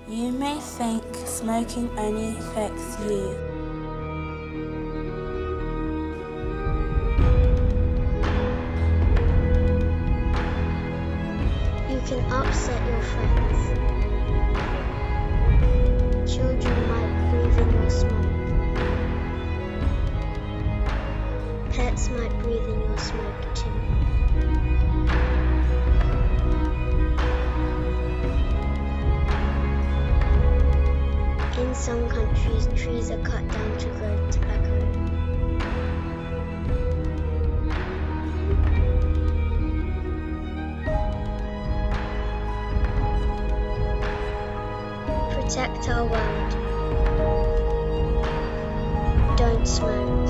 You may think smoking only affects you. You can upset your friends. Children might breathe in your smoke. Pets might breathe in your smoke too. In some countries, trees are cut down to grow tobacco. Protect our world. Don't smoke.